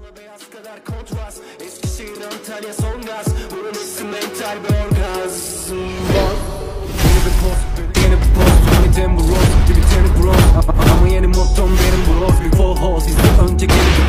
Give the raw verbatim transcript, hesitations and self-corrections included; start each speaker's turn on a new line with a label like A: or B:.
A: Mavi beyaz kadar kontrast. Eskişehir, Antalya, son gaz. Burası mental bir orgazm. Yeni bir post, yeni bir post. Yeni Timber Rose, bir tane bronz. Ama yeni mottom benim bros. Bir full host, izle önce gelip